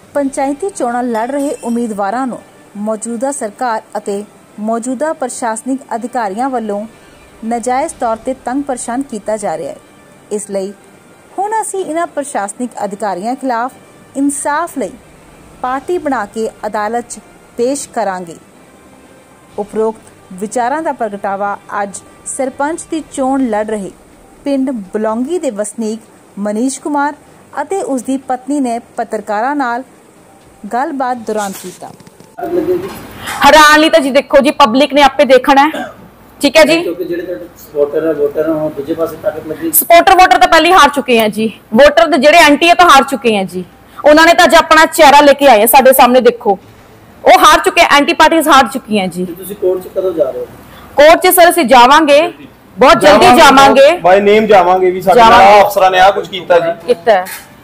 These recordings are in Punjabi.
ਪੰਚਾਇਤੀ ਚੋਣਾਂ ਲੜ ਰਹੇ ਉਮੀਦਵਾਰਾਂ ਨੂੰ ਮੌਜੂਦਾ ਸਰਕਾਰ ਅਤੇ ਮੌਜੂਦਾ ਪ੍ਰਸ਼ਾਸਨਿਕ ਅਧਿਕਾਰੀਆਂ ਵੱਲੋਂ ਨਾਜਾਇਜ਼ ਤੌਰ ਤੇ ਤੰਗ ਪਰੇਸ਼ਾਨ ਕੀਤਾ ਜਾ ਰਿਹਾ ਹੈ। ਇਸ ਲਈ ਹੁਣ ਅਸੀਂ ਇਹਨਾਂ ਪ੍ਰਸ਼ਾਸਨਿਕ ਅਧਿਕਾਰੀਆਂ ਖਿਲਾਫ ਇਨਸਾਫ ਲਈ ਪਾਰਟੀ ਬਣਾ ਕੇ ਅਦਾਲਤ 'ਚ ਪੇਸ਼ ਕਰਾਂਗੇ। ਉਪਰੋਕਤ ਵਿਚਾਰਾਂ ਦਾ ਪ੍ਰਗਟਾਵਾ ਅੱਜ ਸਰਪੰਚ ਦੀ ਚੋਣ ਲੜ ਰਹੇ ਪਿੰਡ ਬਲੌਂਗੀ ਦੇ ਵਸਨੀਕ ਮਨੀਸ਼ ਕੁਮਾਰ ਅਤੇ ਉਸ ਦੀ ਪਤਨੀ ਨੇ ਪੱਤਰਕਾਰਾਂ ਨਾਲ ਗੱਲਬਾਤ ਦੌਰਾਨ ਕੀਤਾ। हैरान ली तो जी देखो जी पब्लिक ने आपे देखना है, ठीक है जी। सपोर्टर वोटर तो पहले हार चुके हैं जी, वोटर जेडे एंटी है तो हार चुके हैं जी। उन्होंने तो अज अपना चेहरा लेके आए साडे सामने, देखो वो हार चुके हैं, एंटी पार्टीज हार चुकी हैं जी। कोर्ट च सर असीं जावांगे, बहुत जल्दी जावांगे, बाय नेम जावांगे भी। साडे अफसरां ने आ कुछ कीता जी, कीता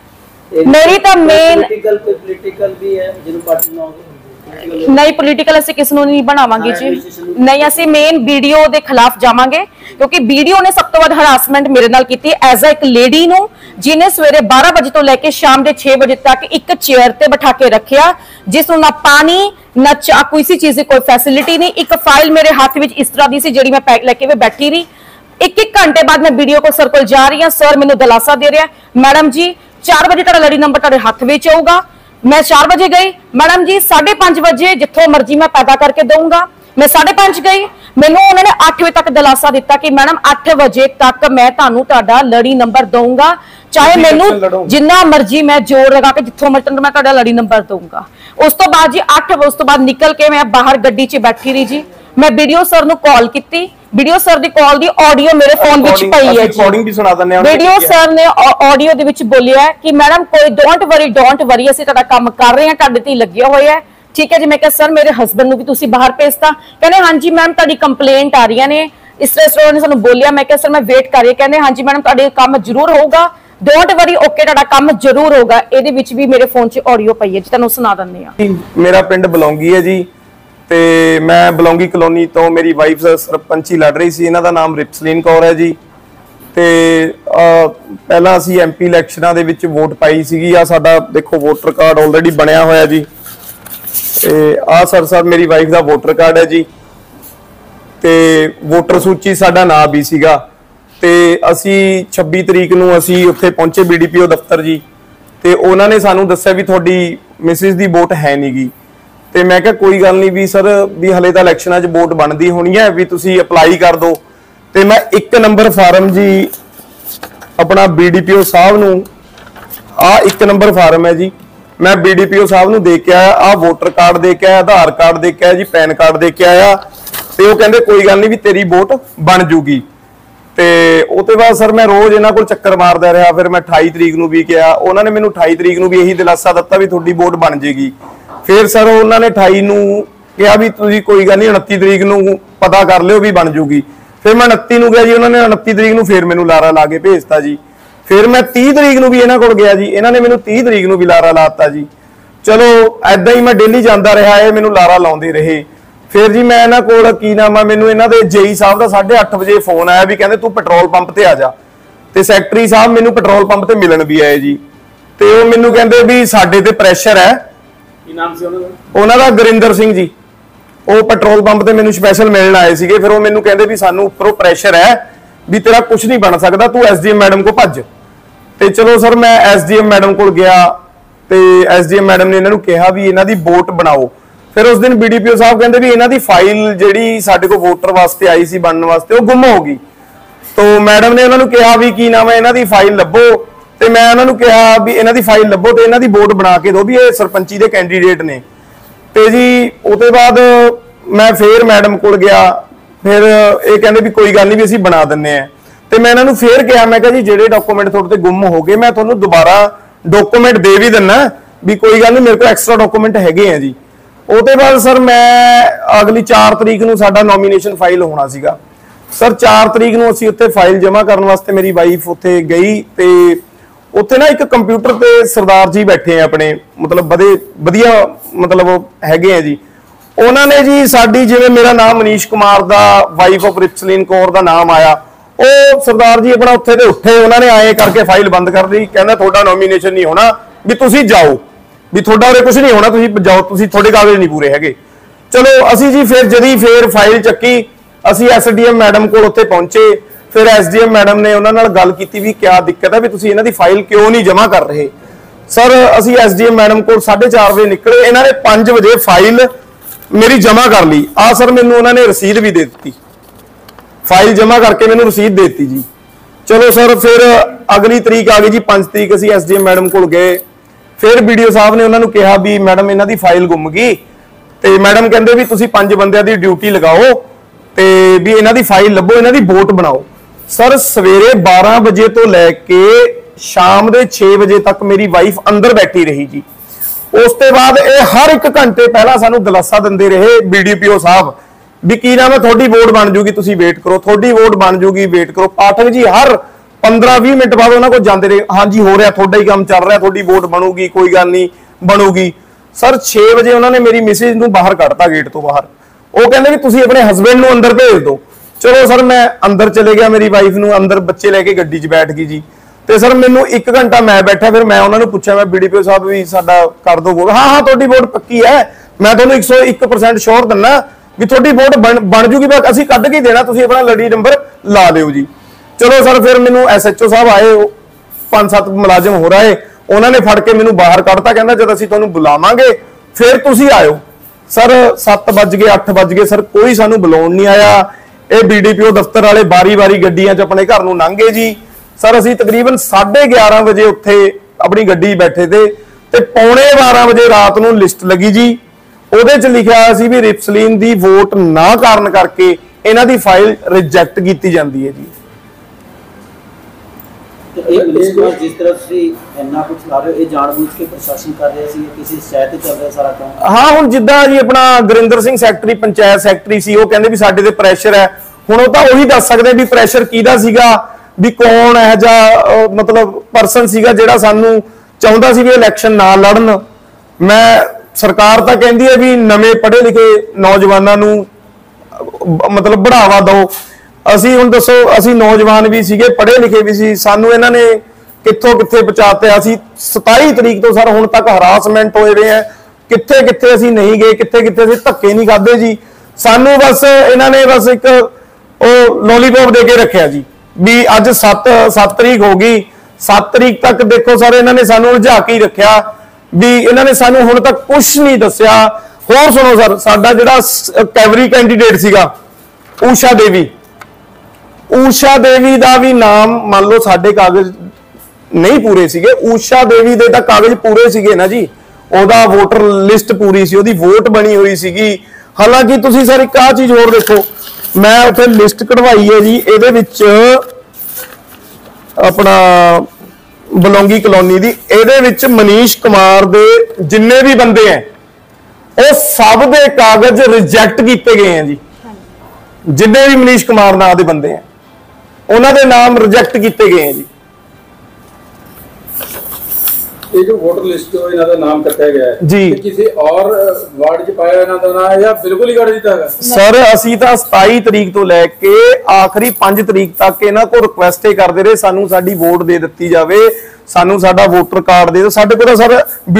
मेरी तो मेन पॉलिटिकल भी है जिन्हों पार्टी ना नहीं पोलिटिकल असीं किस नूं नहीं बनावांगे जी, नहीं असीं मेन वीडियो दे खिलाफ जावांगे क्योंकि वीडियो ने सब तो वध हरासमेंट मेरे नाल कीती एज एक लेडी नूं जिन्हें सवेरे 12 बजे तो लेके शाम दे 6 बजे तक एक चेयर ते बैठा के रखिया, जिस नूं ना पानी ना चा कोई सी चीज की कोई फैसिलिटी नहीं। एक फाइल मेरे हाथ विच इस तरह दी सी जिहड़ी मैं पैक लेके वे बैठी रही। एक घंटे बाद मैं वीडियो को सर कोल जा रही हां, सर मैनूं दिलासा दे रहा मैडम जी 4 बजे तुहाडा लड़ी नंबर तुहाडे हत्थ विच आऊगा। मैं 4 बजे गई, मैडम जी 5:30 बजे जिथों मर्जी मैं पैदा करके दूंगा। मैं 5:30 गई, मैनू उन्होंने 8 बजे तक दिलासा दिता कि मैडम 8 बजे तक मैं तुहानू तुहाडा लड़ी नंबर दूंगा, चाहे मैनू जिन्ना मर्जी मैं जोर लगा के जिथों मर्जी मैं तुहाडा लड़ी नंबर दूंगा। उस तो बाद जी 8 उस तो बाद निकल के मैं बाहर गड्डी च बैठी रही जी। मैं वीडियो सर नू कॉल की, वीडियो सर दी कॉल दी ऑडियो मेरे फोन विच पई है जी। वीडियो सर ने ऑडियो दे विच बोलिया कि मैडम कोई डोंट वरी असीं तुहाडा काम कर रहे हां, तुहाडे ते लग्गिया होया है, ठीक है जी। मैं कहा सर मेरे हस्बैंड नू भी तुसीं बाहर भेजता, कहंदे हां जी मैम तुहाडी कंप्लेंट आ रही ने इस रेस्टोरेंट ने सानू बोलिया। मैं कहा सर मैं वेट कर रही, कहंदे हां जी मैडम तुहाडे काम जरूर होगा, डोंट वरी ओके तुहाडा काम जरूर होगा। इहदे विच भी मेरे फोन च ऑडियो पई है जी, तुहानू सुना दिंदे हां। मेरा पिंड बलौंगी है जी, ਤੇ ਮੈਂ ਬਲੌਂਗੀ ਕਲੋਨੀ ਤੋਂ ਮੇਰੀ ਵਾਈਫ ਸਰਪੰਚੀ ਲੜ ਰਹੀ ਸੀ। ਇਹਨਾਂ ਦਾ ਨਾਮ ਰਿਪਸਲੀਨ ਕੌਰ ਹੈ ਜੀ। ਤੇ ਪਹਿਲਾਂ ਅਸੀਂ ਐਮਪੀ ਇਲੈਕਸ਼ਨਾਂ ਦੇ ਵਿੱਚ ਵੋਟ ਪਾਈ ਸੀਗੀ। ਆ ਸਾਡਾ ਦੇਖੋ ਵੋਟਰ ਕਾਰਡ ਆਲਰੇਡੀ ਬਣਿਆ ਹੋਇਆ ਜੀ। ਤੇ ਆ ਸਰ ਸਾਹਿਬ ਮੇਰੀ ਵਾਈਫ ਦਾ ਵੋਟਰ ਕਾਰਡ ਹੈ ਜੀ। ਤੇ ਵੋਟਰ ਸੂਚੀ ਸਾਡਾ ਨਾਮ ਵੀ ਸੀਗਾ। ਤੇ ਅਸੀਂ 26 ਤਰੀਕ ਨੂੰ ਅਸੀਂ ਉੱਥੇ ਪਹੁੰਚੇ ਬੀਡੀਪੀਓ ਦਫ਼ਤਰ ਜੀ। ਤੇ ਉਹਨਾਂ ਨੇ ਸਾਨੂੰ ਦੱਸਿਆ ਵੀ ਤੁਹਾਡੀ ਮਿਸਿਸ ਦੀ ਵੋਟ ਹੈ ਨਹੀਂਗੀ। ਤੇ ਮੈਂ ਕਿਹਾ ਕੋਈ ਗੱਲ ਨਹੀਂ ਵੀ ਸਰ ਵੀ ਹਲੇ ਤਾਂ ਇਲੈਕਸ਼ਨਾਂ 'ਚ ਵੋਟ ਬਣਦੀ ਹੋਣੀ ਹੈ ਵੀ ਤੁਸੀਂ ਅਪਲਾਈ ਕਰ ਦਿਓ। ਤੇ ਮੈਂ 1 ਨੰਬਰ ਫਾਰਮ ਜੀ ਆਪਣਾ ਬੀਡੀਪੀਓ ਸਾਹਿਬ ਨੂੰ ਆ 1 ਨੰਬਰ ਫਾਰਮ ਹੈ ਜੀ, ਮੈਂ ਬੀਡੀਪੀਓ ਸਾਹਿਬ ਨੂੰ ਦੇ ਕੇ ਆਇਆ। ਆ ਵੋਟਰ ਕਾਰਡ ਦੇ ਕੇ ਆਇਆ, ਆਧਾਰ ਕਾਰਡ ਦੇ ਕੇ ਆਇਆ ਜੀ, ਪੈਨ ਕਾਰਡ ਦੇ ਕੇ ਆਇਆ। ਤੇ ਉਹ ਕਹਿੰਦੇ ਕੋਈ ਗੱਲ ਨਹੀਂ ਵੀ ਤੇਰੀ ਵੋਟ ਬਣ ਜੂਗੀ। ਤੇ ਉਹ ਤੋਂ ਬਾਅਦ ਸਰ ਮੈਂ ਰੋਜ਼ ਇਹਨਾਂ ਕੋਲ ਚੱਕਰ ਮਾਰਦਾ ਰਿਹਾ। ਫਿਰ ਮੈਂ 28 ਤਰੀਕ ਨੂੰ ਵੀ ਕਿਹਾ, ਉਹਨਾਂ ਨੇ ਮੈਨੂੰ 28 ਤਰੀਕ ਨੂੰ ਵੀ ਇਹੀ ਦਿਲਾਸਾ ਦਿੱਤਾ ਵੀ ਤੁਹਾਡੀ ਵੋਟ ਬਣ ਜੇਗੀ। फिर सर उन्होंने 28 नूं कहा भी तुसीं कोई गल नहीं 29 तरीक नूं पता कर लियो भी बन जूगी। फिर मैं 29 नूं गया जी, उन्होंने 29 तरीक नूं फिर मैनूं लारा ला के भेजता जी। फिर मैं 30 तरीक नूं भी इन्हां कोल गया जी, इन्हां ने मैनूं 30 तरीक नूं भी लारा लाता जी। चलो ऐदां ही मैं डेली जांदा रहा, ये मैनूं लारा लाउंदे रहे। फिर जी मैं इन्हां कोल की नाम आ मैनूं इन्हां दे जेई साहब दा 8:30 बजे फोन आया भी कहंदे तूं पेट्रोल पंप ते आ जा। ते सैकटरी साहब मैनूं पेट्रोल पंप ते मिलन भी आए जी। ते ओह मैनूं कहंदे भी साडे ते प्रैशर है। ਉਹਨਾਂ ਦਾ ਗੁਰਿੰਦਰ ਸਿੰਘ ਜੀ, ਉਹ ਪੈਟਰੋਲ ਪੰਪ ਤੇ ਮੈਨੂੰ ਸਪੈਸ਼ਲ ਮਿਲਣ ਆਏ ਸੀਗੇ। ਫਿਰ ਉਹ ਮੈਨੂੰ ਕਹਿੰਦੇ ਵੀ ਸਾਨੂੰ ਉੱਪਰੋਂ ਪ੍ਰੈਸ਼ਰ ਹੈ ਵੀ ਤੇਰਾ ਕੁਝ ਨਹੀਂ ਬਣ ਸਕਦਾ, ਤੂੰ ਐਸਡੀਐਮ ਮੈਡਮ ਕੋਲ ਭੱਜ। ਤੇ ਚਲੋ ਸਰ ਮੈਂ ਐਸਡੀਐਮ ਮੈਡਮ ਕੋਲ ਗਿਆ ਤੇ ਐਸਡੀਐਮ ਮੈਡਮ ਨੇ ਇਹਨਾਂ ਨੂੰ ਕਿਹਾ ਵੀ ਇਹਨਾਂ ਦੀ ਵੋਟ ਬਣਾਓ। ਫਿਰ ਉਸ ਦਿਨ ਬੀਡੀਪੀਓ ਸਾਹਿਬ ਕਹਿੰਦੇ ਵੀ ਇਹਨਾਂ ਦੀ ਫਾਈਲ ਜਿਹੜੀ ਸਾਡੇ ਕੋਲ ਵੋਟਰ ਵਾਸਤੇ ਆਈ ਸੀ ਬਣਨ ਵਾਸਤੇ ਉਹ ਗੁੰਮ ਹੋ ਗਈ। ਤੋਂ ਮੈਡਮ ਨੇ ਉਹਨਾਂ ਨੂੰ ਕਿਹਾ ਵੀ ਕੀ ਨਾਮ ਹੈ ਇਹਨਾਂ ਦੀ ਫਾਈਲ ਲੱਭੋ। ਤੇ ਮੈਂ ਉਹਨਾਂ ਨੂੰ ਕਿਹਾ ਵੀ ਇਹਨਾਂ ਦੀ ਫਾਈਲ ਲੱਭੋ ਤੇ ਇਹਨਾਂ ਦੀ ਵੋਟ ਬਣਾ ਕੇ ਦਿਓ ਵੀ ਇਹ ਸਰਪੰਚੀ ਦੇ ਕੈਂਡੀਡੇਟ ਨੇ। ਤੇ ਜੀ ਉਹ ਤੋਂ ਬਾਅਦ ਮੈਂ ਫੇਰ ਮੈਡਮ ਕੋਲ ਗਿਆ। ਫਿਰ ਇਹ ਕਹਿੰਦੇ ਵੀ ਕੋਈ ਗੱਲ ਨਹੀਂ ਵੀ ਅਸੀਂ ਬਣਾ ਦਿੰਨੇ ਆ। ਤੇ ਮੈਂ ਇਹਨਾਂ ਨੂੰ ਫੇਰ ਕਿਹਾ, ਮੈਂ ਕਿਹਾ ਜੀ ਜਿਹੜੇ ਡਾਕੂਮੈਂਟ ਤੁਹਾਡੇ ਤੇ ਗੁੰਮ ਹੋ ਗਏ ਮੈਂ ਤੁਹਾਨੂੰ ਦੁਬਾਰਾ ਡਾਕੂਮੈਂਟ ਦੇ ਵੀ ਦਿੰਨਾ ਵੀ ਕੋਈ ਗੱਲ ਨਹੀਂ, ਮੇਰੇ ਕੋਲ ਐਕਸਟਰਾ ਡਾਕੂਮੈਂਟ ਹੈਗੇ ਆ ਜੀ। ਉਹ ਤੋਂ ਬਾਅਦ ਸਰ ਮੈਂ ਅਗਲੀ 4 ਤਰੀਕ ਨੂੰ ਸਾਡਾ ਨੋਮੀਨੇਸ਼ਨ ਫਾਈਲ ਹੋਣਾ ਸੀਗਾ। ਸਰ 4 ਤਰੀਕ ਨੂੰ ਅਸੀਂ ਉੱਥੇ ਫਾਈਲ ਜਮ੍ਹਾਂ ਕਰਨ ਵਾਸਤੇ ਮੇਰੀ ਵਾਈਫ ਉੱਥੇ ਗਈ। ਤੇ ਉੱਥੇ ਨਾ ਇੱਕ ਕੰਪਿਊਟਰ ਤੇ ਸਰਦਾਰ ਜੀ ਬੈਠੇ ਆ ਆਪਣੇ ਮਤਲਬ ਵਧੀਆ ਮਤਲਬ ਹੈਗੇ ਆ ਜੀ। ਉਹਨਾਂ ਨੇ ਜੀ ਸਾਡੀ ਜਿਵੇਂ ਮੇਰਾ ਨਾਮ ਮਨੀਸ਼ ਕੁਮਾਰ ਦਾ ਵਾਈਫ ਆਫ ਰਿਪਸਲੀਨ ਕੌਰ ਦਾ ਨਾਮ ਆਇਆ, ਉਹ ਸਰਦਾਰ ਜੀ ਆਪਣਾ ਉੱਥੇ ਤੇ ਉੱਠੇ, ਉਹਨਾਂ ਨੇ ਆਏ ਕਰਕੇ ਫਾਈਲ ਬੰਦ ਕਰ ਲਈ। ਕਹਿੰਦਾ ਤੁਹਾਡਾ ਨੋਮੀਨੇਸ਼ਨ ਨਹੀਂ ਹੋਣਾ ਵੀ ਤੁਸੀਂ ਜਾਓ। ਵੀ ਤੁਹਾਡਾ ਉਰੇ ਕੁਝ ਨਹੀਂ ਹੋਣਾ, ਤੁਸੀਂ ਜਾਓ, ਤੁਸੀਂ ਤੁਹਾਡੇ ਕਾਗਜ਼ ਨਹੀਂ ਪੂਰੇ ਹੈਗੇ। ਚਲੋ ਅਸੀਂ ਜੀ ਫਿਰ ਫਾਈਲ ਚੱਕੀ, ਅਸੀਂ ਐਸਡੀਐਮ ਮੈਡਮ ਕੋਲ ਉੱਥੇ ਪਹੁੰਚੇ। ਫਿਰ ਐਸਡੀਐਮ ਮੈਡਮ ਨੇ ਉਹਨਾਂ ਨਾਲ ਗੱਲ ਕੀਤੀ ਵੀ ਕੀ ਦਿੱਕਤ ਹੈ, ਵੀ ਤੁਸੀਂ ਇਹਨਾਂ ਦੀ ਫਾਈਲ ਕਿਉਂ ਨਹੀਂ ਜਮ੍ਹਾਂ ਕਰ ਰਹੇ। ਸਰ ਅਸੀਂ ਐਸਡੀਐਮ ਮੈਡਮ ਕੋਲ 4:30 ਵਜੇ ਨਿਕਲੇ, ਇਹਨਾਂ ਨੇ 5 ਵਜੇ ਫਾਈਲ ਮੇਰੀ ਜਮ੍ਹਾਂ ਕਰ ਲਈ। ਸਰ ਮੈਨੂੰ ਉਹਨਾਂ ਨੇ ਰਸੀਦ ਵੀ ਦੇ ਦਿੱਤੀ, ਫਾਈਲ ਜਮ੍ਹਾਂ ਕਰਕੇ ਮੈਨੂੰ ਰਸੀਦ ਦੇ ਦਿੱਤੀ ਜੀ। ਚਲੋ ਸਰ ਫਿਰ ਅਗਲੀ ਤਰੀਕ ਆ ਗਈ ਜੀ 5 ਤਰੀਕ, ਅਸੀਂ ਐਸਡੀਐਮ ਮੈਡਮ ਕੋਲ ਗਏ। ਫਿਰ ਵੀਡੀਓ ਸਾਹਿਬ ਨੇ ਉਹਨਾਂ ਨੂੰ ਕਿਹਾ ਵੀ ਮੈਡਮ ਇਹਨਾਂ ਦੀ ਫਾਈਲ ਗੁੰਮ ਗਈ, ਤੇ ਮੈਡਮ ਕਹਿੰਦੇ ਵੀ ਤੁਸੀਂ 5 ਬੰਦਿਆਂ ਦੀ ਡਿਊਟੀ ਲਗਾਓ ਤੇ ਵੀ ਇਹਨਾਂ ਦੀ ਫਾਈਲ ਲੱਭੋ, ਇਹਨਾਂ ਦੀ ਵੋਟ ਬਣਾਓ। ਸਰ ਸਵੇਰੇ 12 ਵਜੇ ਤੋਂ ਲੈ ਕੇ ਸ਼ਾਮ ਦੇ 6 ਵਜੇ ਤੱਕ ਮੇਰੀ ਵਾਈਫ ਅੰਦਰ ਬੈਠੀ ਰਹੀ ਜੀ। ਉਸ ਤੋਂ ਬਾਅਦ ਇਹ ਹਰ 1 ਘੰਟੇ ਪਹਿਲਾਂ ਸਾਨੂੰ ਦਿਲਾਸਾ ਦਿੰਦੇ ਰਹੇ BDPO ਸਾਹਿਬ ਵੀ ਕੀ ਨਾਮ ਹੈ, ਤੁਹਾਡੀ ਵੋਟ ਬਣ ਜੂਗੀ, ਤੁਸੀਂ ਵੇਟ ਕਰੋ, ਤੁਹਾਡੀ ਵੋਟ ਬਣ ਜੂਗੀ, ਵੇਟ ਕਰੋ। ਪਾਠਕ ਜੀ ਹਰ 15-20 ਮਿੰਟ ਬਾਅਦ ਉਹਨਾਂ ਕੋਲ ਜਾਂਦੇ ਰਹੇ, ਹਾਂਜੀ ਹੋ ਰਿਹਾ, ਤੁਹਾਡਾ ਹੀ ਕੰਮ ਚੱਲ ਰਿਹਾ, ਤੁਹਾਡੀ ਵੋਟ ਬਣੂਗੀ, ਕੋਈ ਗੱਲ ਨਹੀਂ ਬਣੂਗੀ। ਸਰ 6 ਵਜੇ ਉਹਨਾਂ ਨੇ ਮੇਰੀ ਮਿਸਿਸ ਨੂੰ ਬਾਹਰ ਕੱਢਤਾ ਗੇਟ ਤੋਂ ਬਾਹਰ। ਉਹ ਕਹਿੰਦੇ ਵੀ ਤੁਸੀਂ ਆਪਣੇ ਹਸਬੈਂਡ ਨੂੰ ਅੰਦਰ ਭੇਜ ਦਿਓ। ਚਲੋ ਸਰ ਮੈਂ ਅੰਦਰ ਚਲੇ ਗਿਆ, ਮੇਰੀ ਵਾਈਫ ਨੂੰ ਅੰਦਰ ਬੱਚੇ ਲੈ ਕੇ ਗੱਡੀ 'ਚ ਬੈਠ ਗਈ ਜੀ। ਤੇ ਸਰ ਮੈਨੂੰ 1 ਘੰਟਾ ਮੈਂ ਬੈਠਾ, ਫਿਰ ਮੈਂ ਉਹਨਾਂ ਨੂੰ ਪੁੱਛਿਆ, ਮੈਂ BDPO ਸਾਹਿਬ ਵੀ ਸਾਡਾ ਕਰ ਦੋ ਵੋਟ। ਹਾਂ ਤੁਹਾਡੀ ਵੋਟ ਪੱਕੀ ਹੈ, ਮੈਂ ਤੁਹਾਨੂੰ 101% ਸ਼ੋਰ ਦਿੰਦਾ ਵੀ ਤੁਹਾਡੀ ਵੋਟ ਬਣ ਜੂਗੀ, ਬਸ ਅਸੀਂ ਕੱਢ ਕੇ ਦੇਣਾ, ਤੁਸੀਂ ਆਪਣਾ ਲੜੀ ਨੰਬਰ ਲਾ ਦਿਓ ਜੀ। ਚਲੋ ਸਰ ਫਿਰ ਮੈਨੂੰ SHO ਸਾਹਿਬ ਆਏ, 5-7 ਮੁਲਾਜ਼ਮ ਹੋ ਰਹੇ, ਉਹਨਾਂ ਨੇ ਫੜ ਕੇ ਮੈਨੂੰ ਬਾਹਰ ਕੱਢਤਾ, ਕਹਿੰਦਾ ਜਦ ਅਸੀਂ ਤੁਹਾਨੂੰ ਬੁਲਾਵਾਂਗੇ ਫਿਰ ਤੁਸੀਂ ਆਇਓ। ਸਰ 7 ਵੱਜ ਗਏ, 8 ਵੱਜ ਗਏ, ਸਰ ਕੋਈ ਸਾਨੂੰ ਬੁਲਾਉਣ ਨਹੀਂ ਆਇਆ। ਇਹ BDPO ਦਫ਼ਤਰ ਵਾਲੇ ਵਾਰੀ-ਵਾਰੀ ਗੱਡੀਆਂ 'ਚ ਆਪਣੇ ਘਰ ਨੂੰ ਲੰਘੇ ਜੀ। ਸਰ ਅਸੀਂ ਤਕਰੀਬਨ 11:30 ਵਜੇ ਉੱਥੇ ਆਪਣੀ ਗੱਡੀ ਬੈਠੇ ਤੇ ਪੌਣੇ 12 ਵਜੇ ਰਾਤ ਨੂੰ ਲਿਸਟ ਲੱਗੀ ਜੀ। ਉਹਦੇ 'ਚ ਲਿਖਿਆ ਹੋਇਆ ਸੀ ਵੀ ਰਿਪਸਲੀਨ ਦੀ ਵੋਟ ਨਾ ਕਾਰਨ ਕਰਕੇ ਇਹਨਾਂ ਦੀ ਫਾਈਲ ਰਿਜੈਕਟ ਕੀਤੀ ਜਾਂਦੀ ਹੈ ਜੀ। ਜਿਸ ਤਰ੍ਹਾਂ ਤੁਸੀਂ ਇੰਨਾ ਕੁਝ ਲਾ ਰਹੇ ਹੋ, ਇਹ ਜਾਣਬੁੱਝ ਕੇ ਪ੍ਰਸ਼ਾਸਨ ਕਰ ਰਿਹਾ ਸੀ, ਕਿਸੇ ਸ਼ਹਿਰ ਤੇ ਚੱਲ ਰਿਹਾ ਸਾਰਾ ਕੰਮ? ਹਾਂ ਹੁਣ ਜਿੱਦਾਂ ਜੀ ਆਪਣਾ ਗੁਰਿੰਦਰ ਸਿੰਘ ਸੈਕਟਰੀ, ਪੰਚਾਇਤ ਸੈਕਟਰੀ ਸੀ, ਉਹ ਕਹਿੰਦੇ ਵੀ ਸਾਡੇ ਤੇ ਪ੍ਰੈਸ਼ਰ ਹੈ। ਹੁਣ ਉਹ ਤਾਂ ਉਹੀ ਦੱਸ ਸਕਦੇ ਵੀ ਪ੍ਰੈਸ਼ਰ ਕਿਹਦਾ ਸੀਗਾ, ਵੀ ਕੌਣ ਇਹੋ ਜਿਹਾ ਮਤਲਬ ਪਰਸਨ ਸੀਗਾ ਜਿਹੜਾ ਸਾਨੂੰ ਚਾਹੁੰਦਾ ਸੀ ਵੀ ਇਲੈਕਸ਼ਨ ਨਾ ਲੜਨ। ਮੈਂ ਸਰਕਾਰ ਤਾਂ ਕਹਿੰਦੀ ਹੈ ਵੀ ਨਵੇਂ ਪੜ੍ਹੇ ਲਿਖੇ ਨੌਜਵਾਨਾਂ ਨੂੰ ਮਤਲਬ ਬੜਾਵਾ ਦਿਓ। ਅਸੀਂ ਹੁਣ ਦੱਸੋ, ਅਸੀਂ ਨੌਜਵਾਨ ਵੀ ਸੀਗੇ, ਪੜ੍ਹੇ ਲਿਖੇ ਵੀ ਸੀ, ਸਾਨੂੰ ਇਹਨਾਂ ਨੇ ਕਿੱਥੋਂ ਕਿੱਥੇ ਪਹੁੰਚਾਤੇ। ਅਸੀਂ 27 ਤਰੀਕ ਤੋਂ ਸਰ ਹੁਣ ਤੱਕ ਹਰਾਸਮੈਂਟ ਹੋਏ ਰਹੇ ਆ, ਕਿੱਥੇ ਕਿੱਥੇ ਅਸੀਂ ਨਹੀਂ ਗਏ, ਕਿੱਥੇ ਕਿੱਥੇ ਅਸੀਂ ਧੱਕੇ ਨਹੀਂ ਖਾਦੇ ਜੀ। ਸਾਨੂੰ ਬਸ ਇਹਨਾਂ ਨੇ ਬਸ ਇੱਕ ਉਹ ਲੋਲੀਪੌਪ ਦੇ ਕੇ ਰੱਖਿਆ ਜੀ ਵੀ ਅੱਜ 7 ਤਰੀਕ ਹੋ ਗਈ, 7 ਤਰੀਕ ਤੱਕ ਦੇਖੋ ਸਰ ਇਹਨਾਂ ਨੇ ਸਾਨੂੰ ਉਲਝਾ ਕੇ ਹੀ ਰੱਖਿਆ ਵੀ ਇਹਨਾਂ ਨੇ ਸਾਨੂੰ ਹੁਣ ਤੱਕ ਕੁਝ ਨਹੀਂ ਦੱਸਿਆ। ਹੋਰ ਸੁਣੋ ਸਰ, ਸਾਡਾ ਜਿਹੜਾ ਕੈਬਰੀ ਕੈਂਡੀਡੇਟ ਸੀਗਾ ਊਸ਼ਾ ਦੇਵੀ ਦਾ ਵੀ ਨਾਮ ਮੰਨ ਲਓ ਸਾਡੇ ਕਾਗਜ਼ ਨਹੀਂ ਪੂਰੇ ਸੀਗੇ। ਊਸ਼ਾ ਦੇਵੀ ਦੇ ਤਾਂ ਕਾਗਜ਼ ਪੂਰੇ ਸੀਗੇ ਨਾ ਜੀ, ਉਹਦਾ ਵੋਟਰ ਲਿਸਟ ਪੂਰੀ ਸੀ, ਉਹਦੀ ਵੋਟ ਬਣੀ ਹੋਈ ਸੀਗੀ। ਹਾਲਾਂਕਿ ਤੁਸੀਂ ਸਰ ਇੱਕ ਆਹ ਚੀਜ਼ ਹੋਰ ਦੇਖੋ, ਮੈਂ ਉੱਥੇ ਲਿਸਟ ਕਢਵਾਈ ਹੈ ਜੀ, ਇਹਦੇ ਵਿੱਚ ਆਪਣਾ ਬਲੌਂਗੀ ਕਲੋਨੀ ਦੀ, ਇਹਦੇ ਵਿੱਚ ਮਨੀਸ਼ ਕੁਮਾਰ ਦੇ ਜਿੰਨੇ ਵੀ ਬੰਦੇ ਹੈ ਉਹ ਸਭ ਦੇ ਕਾਗਜ਼ ਰਿਜੈਕਟ ਕੀਤੇ ਗਏ ਹੈ ਜੀ। ਜਿੰਨੇ ਵੀ ਮਨੀਸ਼ ਕੁਮਾਰ ਨਾਂ ਦੇ ਬੰਦੇ ਹੈ ਉਹਨਾਂ ਦੇ ਨਾਮ ਰਿਜੈਕਟ ਕੀਤੇ ਗਏ ਹੈ ਜੀ। ਇਹ ਜੋ ਵੋਟਰ ਲਿਸਟ ਹੋ ਇਹਨਾਂ ਦਾ ਨਾਮ ਕੱਟਿਆ ਗਿਆ ਹੈ ਜੀ, ਕਿਸੇ ਔਰ ਵਾਰਡ 'ਚ ਪਾਇਆ ਇਹਨਾਂ ਦਾ ਨਾਮ ਜਾਂ ਬਿਲਕੁਲ ਹੀ ਕੱਢ ਦਿੱਤਾ ਹੈਗਾ? ਸਰ ਅਸੀਂ ਤਾਂ 27 ਤਰੀਕ ਤੋਂ ਲੈ ਕੇ ਆਖਰੀ 5 ਤਰੀਕ ਤੱਕ ਇਹਨਾਂ ਕੋਲ ਰਿਕੁਐਸਟ ਹੀ ਕਰਦੇ ਰਹੇ ਸਾਨੂੰ ਸਾਡੀ ਵੋਟ ਦੇ ਦਿੱਤੀ ਜਾਵੇ, ਸਾਨੂੰ ਸਾਡਾ ਵੋਟਰ ਕਾਰਡ ਦੇ ਦਿਓ। ਸਾਡੇ ਕੋਲ ਸਰ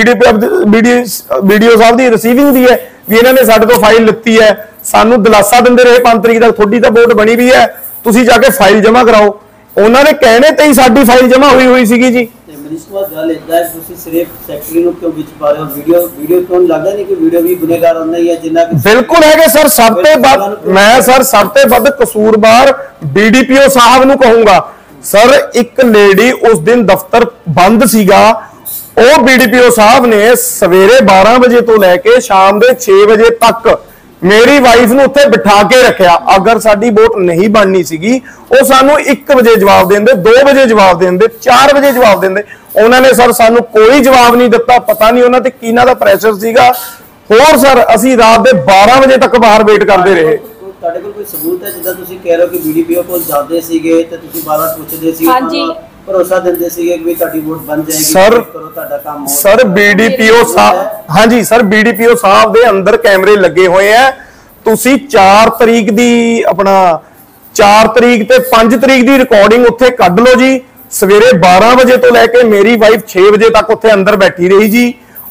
ਵੀਡੀਓ ਸਾਹਿਬ ਦੀ ਰਿਸੀਵਿੰਗ ਦੀ ਹੈ ਵੀ ਇਹਨਾਂ ਨੇ ਸਾਡੇ ਤੋਂ ਫਾਈਲ ਲਿੱਤੀ ਹੈ। ਸਾਨੂੰ ਦਿਲਾਸਾ ਦਿੰਦੇ ਰਹੇ 5 ਤਰੀਕ ਤੱਕ ਤੁਹਾਡੀ ਤਾਂ ਵੋਟ ਬਣੀ ਵੀ ਹੈ, ਤੁਸੀਂ ਜਾ ਕੇ ਫਾਈਲ ਜਮ੍ਹਾਂ ਕਰਾਓ। ਉਹਨਾਂ ਨੇ ਕਹਿਣੇ ਤੇ ਹੀ ਸਾਡੀ ਫਾਈਲ ਜਮ੍ਹਾਂ ਹੋਈ ਸੀਗੀ ਜੀ। ਮਨੀਸ਼ ਕੁਮਾਰ ਗੱਲ ਇਦਾਂ ਹੈ, ਤੁਸੀਂ ਸਿਰਫ ਸੈਕਟਰੀ ਨੂੰ ਕਿਉਂ ਵਿੱਚ ਪਾ ਰਹੇ ਹੋ? ਵੀਡੀਓ ਕਿਉਂ ਲੱਗਦਾ ਨਹੀਂ ਕਿ ਵੀਡੀਓ ਵੀ ਗੁਨੇਗਾਰ ਹੁੰਦਾ ਹੀ ਹੈ ਜਿੰਨਾ ਕਿ? ਬਿਲਕੁਲ ਹੈਗੇ ਸਰ, ਸਭ ਤੋਂ ਵੱਧ ਮੈਂ ਸਰ ਸਭ ਤੋਂ ਵੱਧ ਕਸੂਰਵਾਰ BDPO ਸਾਹਿਬ ਨੂੰ ਕਹੂੰਗਾ। ਸਰ ਇੱਕ ਲੇਡੀ ਉਸ ਦਿਨ ਦਫ਼ਤਰ ਬੰਦ ਸੀਗਾ, ਉਹ BDPO ਸਾਹਿਬ ਨੇ ਸਵੇਰੇ 12 ਵਜੇ ਤੋਂ ਲੈ ਕੇ ਸ਼ਾਮ ਦੇ 6 ਵਜੇ ਤੱਕ ਮੇਰੀ ਵਾਈਫ ਨੂੰ ਉੱਥੇ ਬਿਠਾ ਕੇ ਰੱਖਿਆ। ਅਗਰ ਸਾਡੀ ਵੋਟ ਨਹੀਂ ਬਣਨੀ ਸੀਗੀ ਉਹ ਸਾਨੂੰ 1 ਵਜੇ ਜਵਾਬ ਦਿੰਦੇ, 2 ਵਜੇ ਜਵਾਬ ਦਿੰਦੇ, 4 ਵਜੇ ਜਵਾਬ ਦਿੰਦੇ। ਉਹਨਾਂ ਨੇ ਸਰ ਸਾਨੂੰ ਕੋਈ ਜਵਾਬ ਨਹੀਂ ਦਿੱਤਾ। ਪਤਾ ਨਹੀਂ ਉਹਨਾਂ ਤੇ ਕਿਹਨਾਂ ਦਾ ਪ੍ਰੈਸ਼ਰ ਸੀਗਾ। ਹੋਰ ਸਰ ਅਸੀਂ ਰਾਤ ਦੇ 12 ਵਜੇ ਤੱਕ ਬਾਹਰ ਵੇਟ ਕਰਦੇ ਰਹੇ। ਤੁਹਾਡੇ ਕੋਲ ਕੋਈ ਸਬੂਤ ਹੈ ਜਿੱਦਾਂ ਤੁਸੀਂ ਕਹਿ ਰਹੇ ਹੋ ਕਿ BDPO ਕੋਲ ਜਾਂਦੇ ਸੀਗੇ ਤੇ ਤੁਸੀਂ ਬਾਰ-ਬਾਰ ਪੁੱਛਦੇ ਸੀ, ਹਾਂਜੀ ਭਰੋਸਾ ਦਿੰਦੇ ਸੀਗੇ ਕਿ ਤੁਹਾਡੀ ਵੋਟ ਬਣ ਜਾਏਗੀ, ਸਰ ਕਰੋ ਤੁਹਾਡਾ ਕੰਮ? ਸਰ BDPO ਸਾਹਿਬ, ਹਾਂਜੀ ਸਰ BDPO ਸਾਹਿਬ ਦੇ ਅੰਦਰ ਕੈਮਰੇ ਲੱਗੇ ਹੋਏ ਆ। ਤੁਸੀਂ 4 ਤਰੀਕ ਦੀ ਆਪਣਾ 4 ਤਰੀਕ ਤੇ 5 ਤਰੀਕ ਦੀ ਰਿਕਾਰਡਿੰਗ ਉੱਥੇ ਕੱਢ ਲਓ ਜੀ। ਸਵੇਰੇ 12 ਵਜੇ ਤੋਂ ਲੈ ਕੇ ਮੇਰੀ ਵਾਈਫ 6 ਵਜੇ ਤੱਕ ਉੱਥੇ ਅੰਦਰ ਬੈਠੀ ਰਹੀ ਜੀ।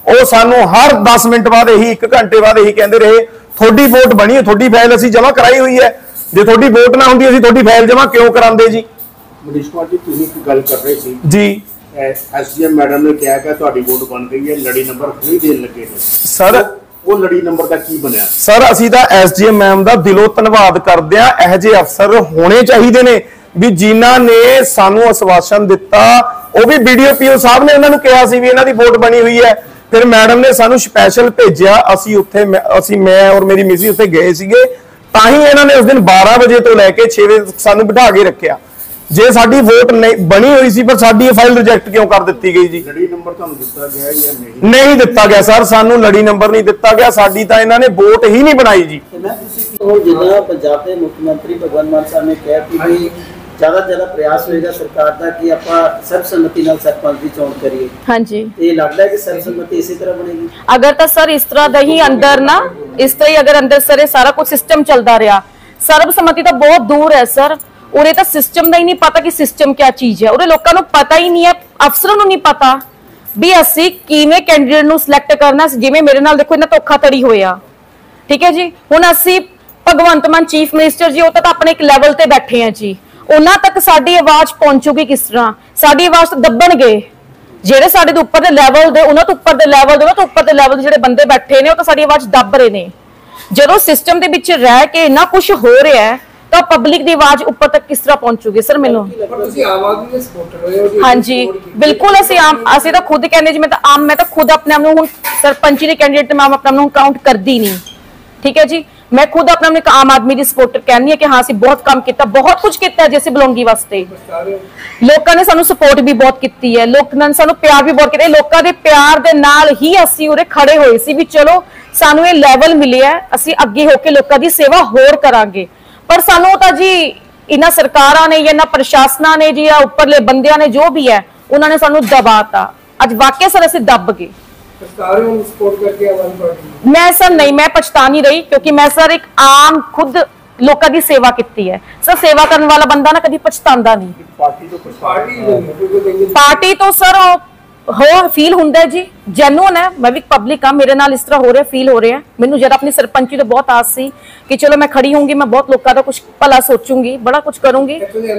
ਉਹ ਸਾਨੂੰ ਹਰ 10 ਮਿੰਟ ਬਾਅਦ ਇਹੀ 1 ਘੰਟੇ ਬਾਅਦ ਇਹੀ ਕਹਿੰਦੇ ਰਹੇ ਤੁਹਾਡੀ ਵੋਟ ਬਣੀ ਹੈ, ਤੁਹਾਡੀ ਫਾਈਲ ਅਸੀਂ ਜਮ੍ਹਾਂ ਕਰਾਈ ਹੋਈ ਹੈ, ਜੇ ਤੁਹਾਡੀ ਵੋਟ ਨਾ ਹੁੰਦੀ ਅਸੀਂ ਤੁਹਾਡੀ ਫਾਈਲ ਜਮ੍ਹਾਂ ਕਿਉਂ ਕਰਾਉਂਦੇ ਜੀ। ਮਨੀਸ਼ ਕੁਮਾਰ ਜੀ ਤੁਸੀਂ ਇੱਕ ਗੱਲ ਕਰ ਰਹੇ ਸੀ ਜੀ, ਐਸਡੀਐਮ ਮੈਡਮ ਨੇ ਕਿਹਾ ਕਿ ਤੁਹਾਡੀ ਵੋਟ ਬਣ ਗਈ ਹੈ, ਲੜੀ ਨੰਬਰ ਹੁਣੇ ਦੇਣ ਲੱਗੇ ਨੇ ਸਰ। ਉਹ ਲੜੀ ਨੰਬਰ ਦਾ ਕੀ ਬਣਿਆ ਸਰ? ਅਸੀਂ ਤਾਂ ਐਸਡੀਐਮ ਮੈਮ ਦਾ ਦਿਲੋਂ ਧੰਨਵਾਦ ਕਰਦੇ ਆ। ਇਹੋ ਜਿਹੇ ਅਫਸਰ ਹੋਣੇ ਚਾਹੀਦੇ ਨੇ ਵੀ ਜਿਨ੍ਹਾਂ ਨੇ ਸਾਨੂੰ ਆਸ਼ਵਾਸਨ ਦਿੱਤਾ। ਉਹ ਵੀ BDO ਸਾਹਿਬ ਨੇ ਉਹਨਾਂ ਨੂੰ ਕਿਹਾ ਸੀ ਵੀ ਇਹਨਾਂ ਦੀ ਵੋਟ ਬਣੀ ਹੋਈ ਹੈ, ਫਿਰ ਮੈਡਮ ਨੇ ਸਾਨੂੰ ਸਪੈਸ਼ਲ ਭੇਜਿਆ। ਅਸੀਂ ਉੱਥੇ ਮੈਂ ਔਰ ਮੇਰੀ ਮਿਸੀ ਉੱਥੇ ਗਏ ਸੀਗੇ, ਤਾਂ ਹੀ ਇਹਨਾਂ ਨੇ ਉਸ ਦਿਨ 12 ਵਜੇ ਤੋਂ ਲੈ ਕੇ 6 ਵਜੇ ਸਾਨੂੰ ਬਿਠਾ ਕੇ ਰੱਖਿਆ। ਜੇ ਸਾਡੀ ਵੋਟ ਨਹੀਂ ਬਣੀ ਹੋਈ ਸੀ ਪਰ ਸਾਡੀ ਇਹ ਫਾਈਲ ਰਿਜੈਕਟ ਕਿਉਂ ਕਰ ਦਿੱਤੀ ਗਈ ਜੀ? ਲੜੀ ਨੰਬਰ ਤੁਹਾਨੂੰ ਦਿੱਤਾ ਗਿਆ ਜਾਂ ਨਹੀਂ? ਨਹੀਂ ਦਿੱਤਾ ਗਿਆ ਸਰ, ਸਾਨੂੰ ਲੜੀ ਨੰਬਰ ਨਹੀਂ ਦਿੱਤਾ ਗਿਆ। ਸਾਡੀ ਤਾਂ ਇਹਨਾਂ ਨੇ ਵੋਟ ਹੀ ਨਹੀਂ ਬਣਾਈ ਜੀ। मैं जिदा पंजाब के मुख्यमंत्री भगवंत मान साहब ने कहा कि भी ज़्यादा से ज़्यादा प्रयास होएगा सरकार का कि आप सर्वसम्मति नाल सरपंच की चोण करिए। हाँ जी, तो ये लगता है कि सर्वसम्मति इसी तरह बनेगी? अगर तो सर इस तरह दा ही अंदर ना, इस तरह ही अगर अंदर सर सारा कुछ सिस्टम चलता रहा, सर्वसम्मति तो बहुत दूर है सर। उन्हें तो सिस्टम का ही नहीं पता कि सिस्टम क्या चीज है। उन्हें लोगों को पता ही नहीं है, अफसरों को नहीं पता भी असी किवें कैंਡੀਡੇਟ ਨੂੰ सिलेक्ट करना। जिवें मेरे नाल देखो इन्ना धोखाधड़ी होया, ठीक है जी। हुण असी भगवंत मान चीफ मिनिस्टर जी, वो तो अपने एक लैवल ते बैठे हैं जी, उन्हां तक साडी आवाज पहुंचूगी किस तरह? साडी आवाज तो दबणगे ਜਿਹੜੇ ਸਾਡੇ ਤੋਂ ਉੱਪਰ ਦੇ ਲੈਵਲ ਦੇ, ਉਹਨਾਂ ਤੋਂ ਉੱਪਰ ਦੇ ਲੈਵਲ ਦੇ, ਉਹਨਾਂ ਤੋਂ ਉੱਪਰ ਦੇ ਲੈਵਲ ਦੇ ਜਿਹੜੇ ਬੰਦੇ ਬੈਠੇ ਨੇ, ਉਹ ਤਾਂ ਸਾਡੀ ਆਵਾਜ਼ ਦੱਬ ਰਹੇ ਨੇ। ਜਦੋਂ ਸਿਸਟਮ ਦੇ ਵਿੱਚ ਰਹਿ ਕੇ ਇੰਨਾ ਕੁਝ ਹੋ ਰਿਹਾ ਹੈ ਤਾਂ ਪਬਲਿਕ ਦੀ ਆਵਾਜ਼ ਉੱਪਰ ਤੱਕ ਕਿਸ ਤਰ੍ਹਾਂ ਪਹੁੰਚੂਗੀ ਸਰ? ਮੈਨੂੰ ਤੁਸੀਂ ਆਮ ਆਦਮੀ ਦੇ ਸਪੋਰਟਰ ਹੋਏ ਹੋ? ਹਾਂਜੀ ਬਿਲਕੁਲ, ਅਸੀਂ ਤਾਂ ਖੁਦ ਕਹਿੰਦੇ ਜੀ, ਮੈਂ ਤਾਂ ਖੁਦ ਆਪਣੇ ਆਪ ਨੂੰ ਹੁਣ ਸਰਪੰਚੀ ਦੇ ਕੈਂਡੀਡੇਟ ਤੇ ਮੈਂ ਆਪਣੇ ਆਪ ਨੂੰ ਕਾਊਂਟ ਕਰਦੀ ਨਹੀਂ, ਠੀਕ ਹੈ ਜੀ। मैं खुद अपना एक आम आदमी की सपोर्टर कहनी है कि हाँ असं बहुत काम किया, बहुत कुछ किया जी असं बलौंगी वास्ते। लोगों ने सानू सपोर्ट भी बहुत की है, लोगों ने सानू प्यार भी बहुत किया। लोगों के प्यार के नाल ही असी उरे खड़े होए सी भी चलो सानू ये लैवल मिले है, असी अगे होके लोगों की सेवा होर करांगे। पर सानू तो जी इन्हां सरकारां ने या इन्हां प्रशासनां ने जी या उपरले बंदियां ने जो भी है उन्होंने सानू दबाता। अज वाकई सर असी दब गए। मैं सर नहीं, मैं पछता नहीं रही क्योंकि मैं सर एक आम खुद लोगों की सेवा की है सर। सेवा करने वाला बंदा ना कभी पछतांदा नहीं। पार्टी तो सर हो फील हुंदा है जी, जेन्युइन है। मैं भी पब्लिक हाँ, मेरे नाल इस तरह हो रहा फील हो रहा है। मैनू जरा अपनी सरपंची तो बहुत आस सी कि चलो मैं खड़ी होंगी, मैं बहुत लोगों का कुछ भला सोचूंगी, बड़ा कुछ करूंगी।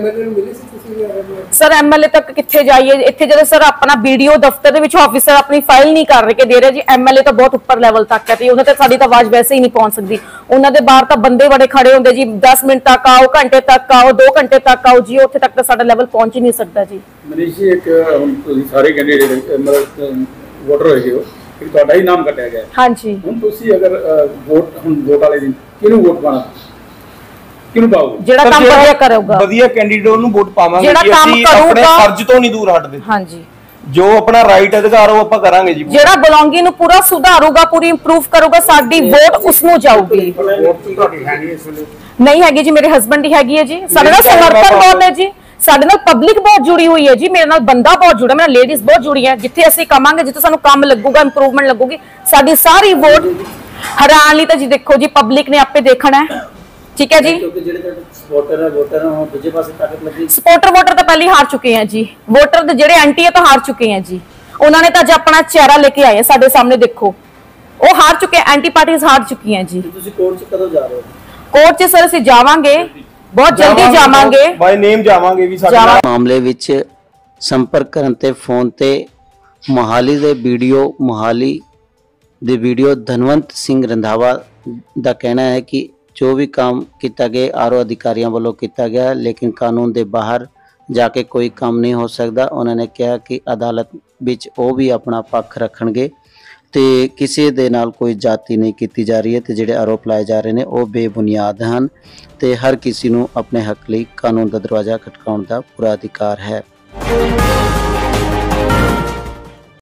सर MLA तक कितने जाइए? इतने जो सर अपना BDO दफ्तर के ऑफिसर अपनी फाइल नहीं कर के दे रहे जी। MLA तो बहुत उपर लैवल तक है, उन्हें तो साडी तो आवाज वैसे ही नहीं पहुंच सकती। उन्होंने बाहर तो बंदे बड़े खड़े होंगे जी, 10 मिनट तक आओ, घंटे तक आओ, 2 घंटे तक आओ जी, उत्थे तक तो साडा लैवल पहुंच ही नहीं सकता जी। मनीष जी एक सारे कैंडिडेट मतलब वोटर होए हो, एक ਤੁਹਾਡਾ ਹੀ ਨਾਮ ਕੱਟਿਆ ਗਿਆ। ਹਾਂਜੀ, ਹੁਣ ਤੁਸੀਂ ਅਗਰ ਵੋਟ ਵਾਲੇ ਦਿਨ ਕਿਹਨੂੰ ਵੋਟ ਪਾਣਾ, ਕਿਹਨੂੰ ਪਾਓਗੇ? ਜਿਹੜਾ ਕੰਮ ਵਧੀਆ ਕਰੂਗਾ, ਵਧੀਆ ਕੈਂਡੀਡੇਟ ਨੂੰ ਵੋਟ ਪਾਵਾਂਗੇ ਜਿਹੜਾ ਜੀ। ਕੰਮ ਅਸੀਂ ਆਪਣੇ ਕਰੂਗਾ, ਫਰਜ਼ ਤੋਂ ਨਹੀਂ ਦੂਰ ਹਟਦੇ। ਹਾਂਜੀ, ਜੋ ਆਪਣਾ ਰਾਈਟ ਅਧਿਕਾਰ ਉਹ ਆਪਾਂ ਕਰਾਂਗੇ ਜੀ। ਜਿਹੜਾ ਬਲੌਂਗੀ ਨੂੰ ਪੂਰਾ ਸੁਧਾਰੂਗਾ, ਪੂਰੀ ਇੰਪਰੂਵ ਕਰੂਗਾ, ਸਾਡੀ ਵੋਟ ਉਸ ਨੂੰ ਜਾਊਗੀ। ਨਹੀਂ ਹੈਗੀ ਜੀ, ਮੇਰੇ ਹਸਬੰਡ ਦੀ ਹੈਗੀ ਹੈ ਜੀ। ਸਾਡੇ ਨਾਲ ਸਮਰਥਨ ਬਹੁਤ ਹੈ ਜੀ, ਸਾਡੇ ਨਾਲ ਪਬਲਿਕ ਬਹੁਤ ਜੁੜੀ ਹੋਈ ਹੈ ਜੀ, ਮੇਰੇ ਨਾਲ ਬੰਦਾ ਬਹੁਤ ਜੁੜਾ, ਮੇਰੇ ਨਾਲ ਲੇਡੀਜ਼ ਬਹੁਤ ਜੁੜੀ ਹੈ। ਜਿੱਥੇ ਅਸੀਂ ਕਮਾਂਗੇ, ਜਿੱਥੇ ਸਾਨੂੰ ਕੰਮ ਲੱਗੂਗਾ, ਇੰਪਰੂਵਮੈਂਟ ਲੱਗੂਗੀ, ਸਾਡੀ ਸਾਰੀ ਵੋਟ ਹਰਾਣ ਲਈ ਤਾਂ ਜੀ ਦੇਖੋ ਜੀ ਪਬਲਿਕ ਨੇ ਆਪੇ ਦੇਖਣਾ ਹੈ, ਠੀਕ ਹੈ ਜੀ। ਸਪੋਰਟਰ ਹੁਣ ਦੂਜੇ ਪਾਸੇ ਤਾਕਤ ਲੱਗੀ। ਸਪੋਰਟਰ ਵੋਟਰ ਤਾਂ ਪਹਿਲੇ ਹਾਰ ਚੁੱਕੇ हैं ਜੀ। ਵੋਟਰ ਦੇ ਜਿਹੜੇ ਐਂਟੀ ਹੈ ਤਾਂ ਹਾਰ ਚੁੱਕੇ हैं ਜੀ। ਉਹਨਾਂ ਨੇ ਤਾਂ ਅੱਜ ਆਪਣਾ ਚਿਹਰਾ ਲੈ ਕੇ ਆਏ ਸਾਡੇ ਸਾਹਮਣੇ, ਦੇਖੋ ਉਹ ਹਾਰ ਚੁੱਕੇ, ਐਂਟੀ ਪਾਰਟੀਆਂ ਹਾਰ ਚੁੱਕੀਆਂ ਜੀ। ਤੁਸੀਂ ਕੋਰਟ 'ਚ ਕਦੋਂ ਜਾ ਰਹੇ ਹੋ? ਕੋਰਟ 'ਚ ਸਰ ਅਸੀਂ ਜਾਵਾਂਗੇ, ਬਹੁਤ ਜਲਦੀ ਜਾਵਾਂਗੇ, ਬਾਈ ਨੇਮ ਜਾਵਾਂਗੇ ਵੀ। ਸਾਡੇ ਮਾਮਲੇ ਵਿੱਚ ਸੰਪਰਕ ਕਰਨ ਤੇ ਫੋਨ ਤੇ ਮੋਹਾਲੀ ਦੇ ਵੀਡੀਓ ਧਨਵੰਤ ਸਿੰਘ ਰੰਧਾਵਾ ਦਾ ਕਹਿਣਾ ਹੈ ਕਿ ਜੋ ਵੀ ਕੰਮ ਕੀਤਾ ਗਿਆ ਆਰਓ ਅਧਿਕਾਰੀਆਂ ਵੱਲੋਂ ਕੀਤਾ ਗਿਆ, ਲੇਕਿਨ ਕਾਨੂੰਨ ਦੇ ਬਾਹਰ ਜਾ ਕੇ ਕੋਈ ਕੰਮ ਨਹੀਂ ਹੋ ਸਕਦਾ। ਉਹਨਾਂ ਨੇ ਕਿਹਾ ਕਿ ਅਦਾਲਤ ਵਿੱਚ ਉਹ ਵੀ ਆਪਣਾ ਪੱਖ ਰੱਖਣਗੇ ਤੇ ਕਿਸੇ ਦੇ ਨਾਲ ਕੋਈ ਜਾਤੀ ਨਹੀਂ ਕੀਤੀ ਜਾ ਰਹੀ ਹੈ ਤੇ ਜਿਹੜੇ ਆਰੋਪ ਲਾਏ ਜਾ ਰਹੇ ਨੇ ਉਹ ਬੇਬੁਨਿਆਦ ਹਨ ਤੇ ਹਰ ਕਿਸੇ ਨੂੰ ਆਪਣੇ ਹੱਕ ਲਈ ਕਾਨੂੰਨ ਦਾ ਦਰਵਾਜ਼ਾ ਖਟਕਾਉਣ ਦਾ ਪੂਰਾ ਅਧਿਕਾਰ ਹੈ।